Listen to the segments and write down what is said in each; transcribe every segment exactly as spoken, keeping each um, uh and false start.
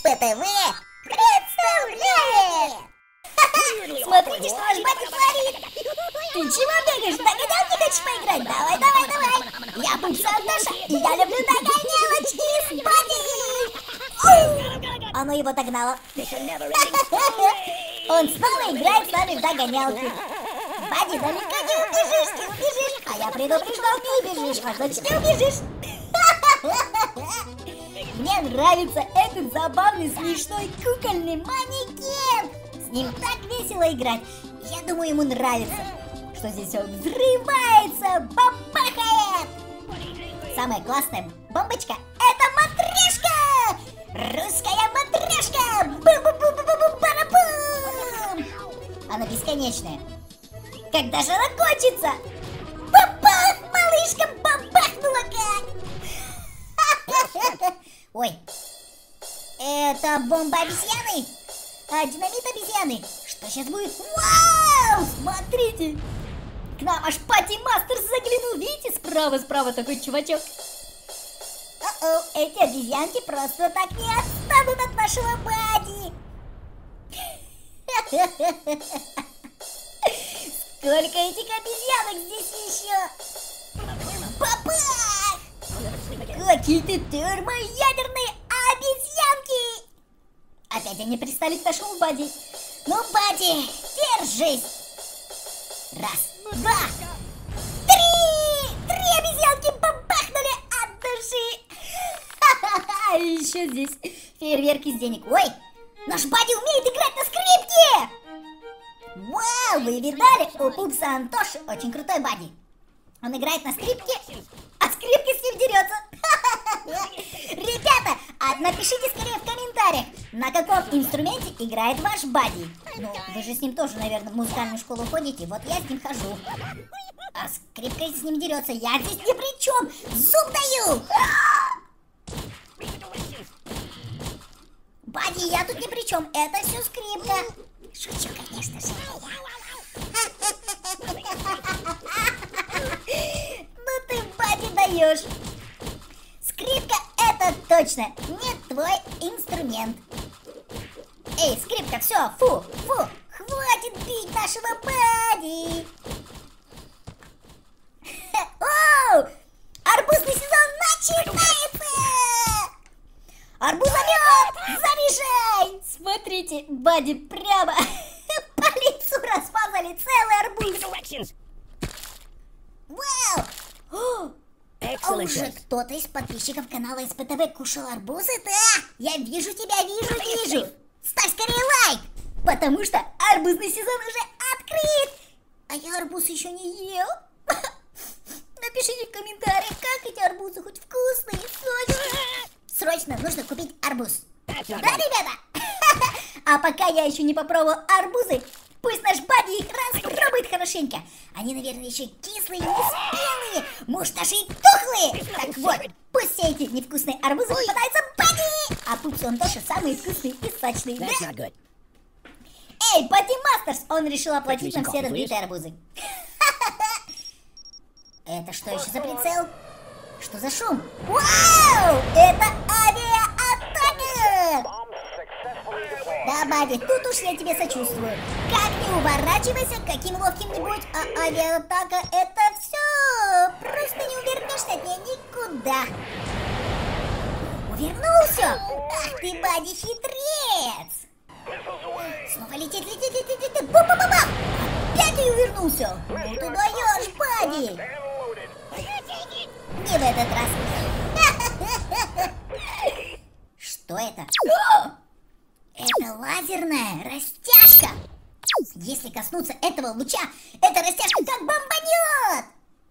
СПТВ представляет! Смотрите, что ваш батя творит! Ты чего бегаешь? Догонялки хочешь поиграть? Давай, давай, давай! Я Пупс Антоша, и я люблю догонялочки с Бадди! Оно его догнало. Он снова играет с нами в догонялки. Бадди, далеко не убежишь, не убежишь. А я предупреждал, не убежишь. А значит, не убежишь. Мне нравится этот забавный, смешной кукольный манекен. С ним так весело играть. Я думаю, ему нравится, что здесь он взрывается, бабахает. Самая классная бомбочка — это матрешка! Русская матрешка! Бу-бу-бу-бу-бу-бу-бу-бу! Она бесконечная. Когда же она кончится? Бабах! Малышка бабахнула как! Ой, это бомба обезьяны? А, динамит обезьяны? Что сейчас будет? Вау! Смотрите! К нам аж Пати Мастерс заглянул. Видите, справа-справа такой чувачок. О-о, эти обезьянки просто так не отстанут от нашего Бадди. Сколько этих обезьянок здесь еще? Бабах! Какие-то термоядерные обезьянки! Опять они пристали к нашему Бадди. Ну, Бадди, держись! Раз, два, три! Три обезьянки бабахнули от души! Ха-ха-ха! И еще здесь фейерверк из денег. Ой, наш Бадди умеет играть на скрипке! Вау, вы видали? У Пупса Антоши очень крутой Бадди. Он играет на скрипке, а скрипка с ним дерется. Ребята, а напишите скорее в комментариях, на каком инструменте играет ваш Бадди. Ну, вы же с ним тоже, наверное, в музыкальную школу ходите. Вот я с ним хожу. А скрипка с ним дерется. Я здесь ни при чем. Зуб даю. Бадди, я тут ни при чем. Это все скрипка. Шучу, конечно же. Ну ты, Бадди, даешь. Скрипка — это точно не твой инструмент. Эй, скрипка, все, фу, фу, хватит бить нашего Бадди. Оу, арбузный сезон начинается. Арбузомет, заряжай. Смотрите, Бадди прямо по лицу размазали целый арбуз. Вау! А уже кто-то из подписчиков канала СПТВ кушал арбузы? Да! Я вижу тебя, вижу, вижу! Ставь скорее лайк! Потому что арбузный сезон уже открыт! А я арбуз еще не ел! Напишите в комментариях, как эти арбузы, хоть вкусные, сочные! Срочно нужно купить арбуз! Да, ребята? А пока я еще не попробовал арбузы, пусть наш Бадди их распробует хорошенько. Они, наверное, еще кислые, неспелые, может, даже и тухлые. Так вот, пусть все эти невкусные арбузы попадаются Бадди. А Пупс Антоша самые вкусные и сочные, да? Эй, Пати Мастерс, он решил оплатить нам все разбитые арбузы. Это что еще за прицел? Что за шум? Вау! Это авиаатака! Да, Бадди, тут уж я тебе сочувствую. Как не уворачивайся каким ловким-нибудь, а авиаатака — это все. Просто не увернешься от нее никуда. Увернулся? Ах ты, Бадди, хитрец! Снова летит, летит, летит, летит. Бу-бу-бу-бу! Опять и увернулся. Ну ты даешь, Бадди! Не в этот раз. Что это? Это лазерная растяжка. Если коснуться этого луча, эта растяжка как бомбанет.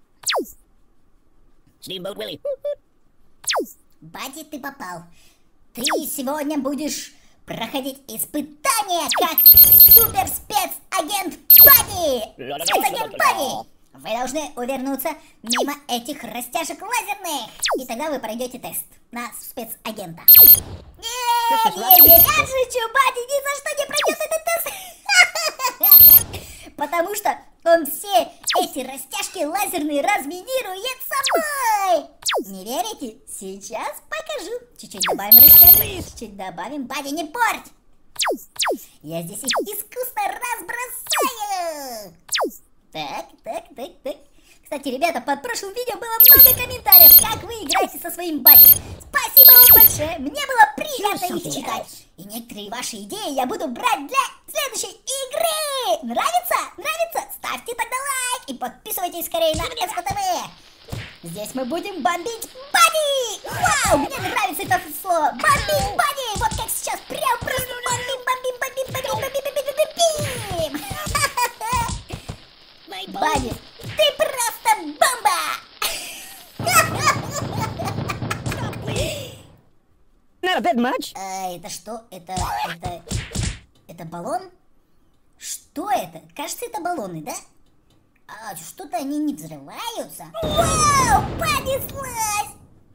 Бадди, ты попал. Ты сегодня будешь проходить испытания как суперспецагент Бадди. Спецагент Бадди. Вы должны увернуться мимо этих растяжек лазерных. И тогда вы пройдете тест на спецагента. Не-не-не, я шучу, Бадди ни за что не пройдет этот тест. Потому что он все эти растяжки лазерные разминирует самой. Не верите? Сейчас покажу. Чуть-чуть добавим растения. Чуть-чуть добавим. Бадди, не порть! Я здесь их искусно разбросаю. Так, так, так, так. Кстати, ребята, под прошлым видео было много комментариев, как вы играете со своим Бадди. Спасибо вам большое, мне было приятно их читать. И некоторые ваши идеи я буду брать для следующей игры. Нравится? Нравится? Ставьте тогда лайк и подписывайтесь скорее на эс пэ тэ вэ. Здесь мы будем бомбить Бадди. Вау, мне нравится это слово. Бомбить Бадди. Вот как сейчас прям просто бомбим, бомбим, бомбим, бомбим, бомбим, бомбим, бомбим, бомбим. Бадди, ты просто бомба! Not a bit much. А, это что? Это, это, это баллон? Что это? Кажется, это баллоны, да? А, что-то они не взрываются. Вау, понеслась!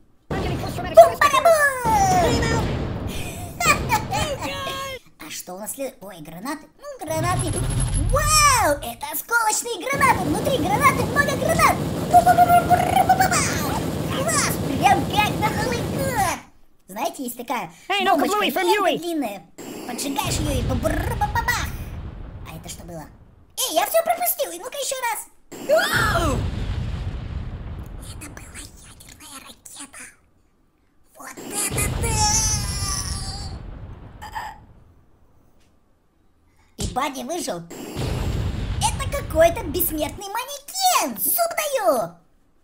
Бум-барабум! А что у нас след... Ой, гранаты. Ну, гранаты. Вау, это осколочные гранаты. Внутри гранаты много гранат. Класс, прям как на Новый год. Знаете, есть такая Hey, no, бомбочка, Bluey, from лента Huey. длинная. Поджигаешь ее и ба-ба-ба-ба-бах. А это что было? Эй, я все пропустил. И ну-ка еще раз. Это была ядерная ракета. Вот это да! И Бадди выжил. Это какой-то бессмертный манекен. Зуб даю.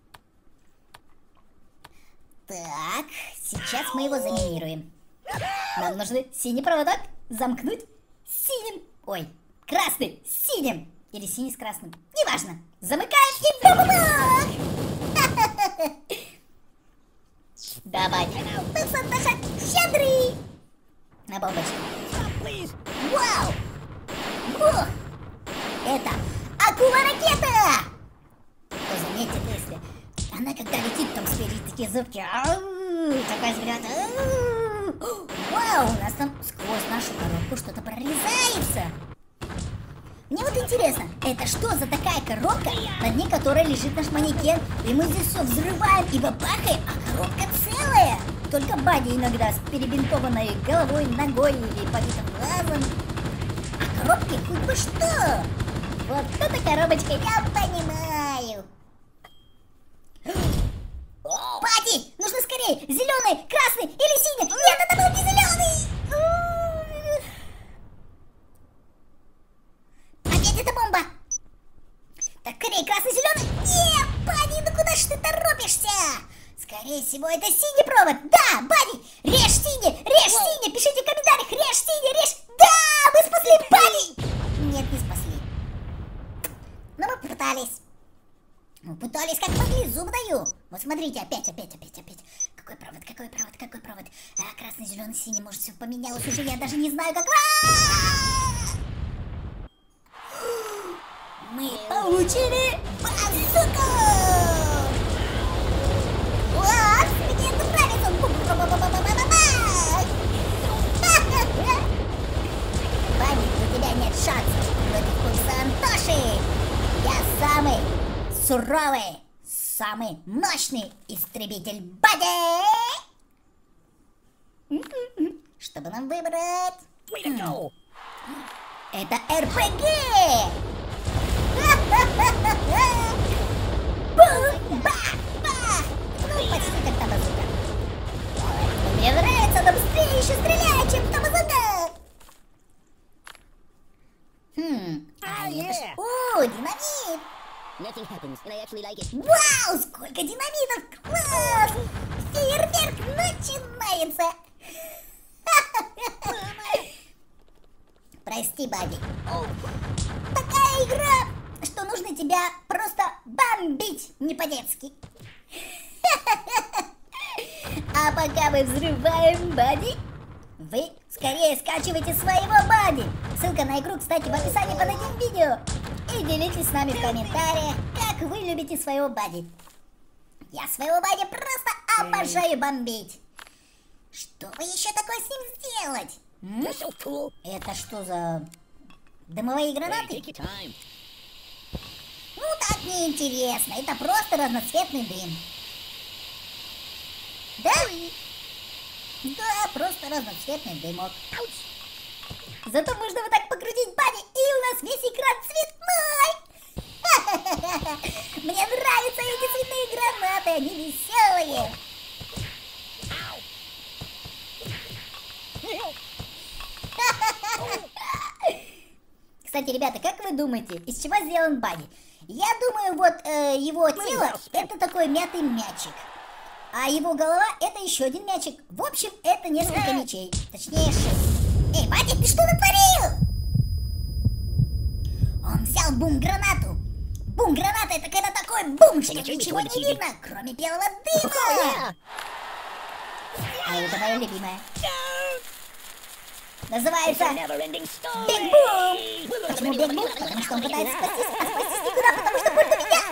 Так, сейчас мы его заминируем. Нам нужно синий проводок замкнуть синим. Ой, красный с синим. Или синий с красным. Неважно. Замыкаем и бабабах! Давай. Ты Санташа щедрый. На бомбочку. Вау! Ух! Это акула-ракета! Кто заметит, если она когда летит, там спереди такие зубки. Ау! Такой взгляд. Ау! Вау! У нас там сквозь нашу коробку что-то прорезается. Мне вот интересно, это что за такая коробка, на дне которой лежит наш манекен? И мы здесь все взрываем и бабахаем, а коробка целая. Только Бадди иногда с перебинтованной головой, ногой или побитым глазом. А коробки хоть бы что. Вот эта коробочка, я понимаю. Бадди, нужно скорее! Зеленый, красный или синий! Нет, это был не зеленый! Опять эта бомба! Так, скорее, красный, зеленый! Нет, Бадди, ну куда ж ты торопишься? Скорее всего, это синий провод! Да, Бадди! Режь синий! Режь синий! Пишите в комментариях! Режь синий! Режь! Да! Мы спасли Бадди! Нет, не спасли. Но мы пытались. Мы пытались как могли, зуб даю. Вот смотрите, опять, опять, опять, опять. Какой провод, какой провод, какой провод. А, красный, зеленый, синий, может все поменялось уже, я даже не знаю как. Мы получили базуку! Вот, мне нравится. Бадди, у тебя нет шансов против курса Антоши. Я самый суровый, самый мощный истребитель Бадди! Чтобы нам выбрать? Это эр пэ гэ! Бум! Бах! Бах! Ну, почти как та базука. Мне нравится, но быстрее еще стреляет, чем та базука! Хм, а это ж... О, динамит! Nothing happens, and I actually like it. Вау, сколько динамитов! Класс! Фейерверк начинается! Прости, Бадди. Такая игра, что нужно тебя просто бомбить не по-детски. А пока мы взрываем Бадди, вы скорее скачивайте своего Бадди. Ссылка на игру, кстати, в описании под этим видео. И делитесь с нами в комментариях, как вы любите своего Бадди. Я своего Бадди просто обожаю бомбить. Что бы еще такое с ним сделать? М? So cool. Это что за дымовые Hey, гранаты? take your time. Ну так неинтересно, это просто разноцветный дым. Да? Да, просто разноцветный дымок. Зато можно вот так покрутить Бадди, и у нас весь экран цветной. Мне нравятся эти цветные гранаты, они веселые. Кстати, ребята, как вы думаете, из чего сделан Бадди? Я думаю, вот э, его тело это такой мятый мячик, а его голова это еще один мячик. В общем, это несколько мячей, точнее шесть. Эй, Бадди, ты что натворил? Он взял бум-гранату. Бум-граната это когда такой бум, что ничего не видно, кроме белого дыма. А это моя любимая. Называется Биг Бум. Почему Биг Бум? Потому что он пытается спастись, а спастись никуда, потому что пульт у меня.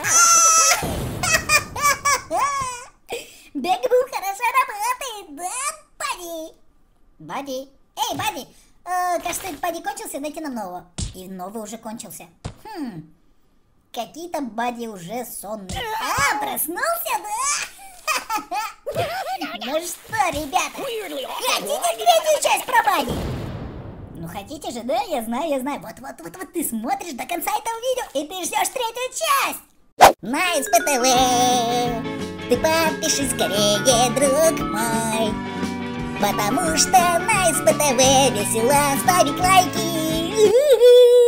Биг Бум хорошо работает, да, Бадди? Бадди? Эй, Бадди, э, кажется, Бадди кончился, дайте нам нового. И новый уже кончился. Хм, какие-то Бадди уже сонные. А, проснулся, да? Ну что, ребята, хотите третью часть про Бадди? Ну хотите же, да? Я знаю, я знаю. Вот-вот-вот-вот ты смотришь до конца этого видео, и ты ждешь третью часть. На эс пэ тэ вэ ты подпишись скорее, друг мой. Потому что на эс пэ тэ вэ весело ставить лайки.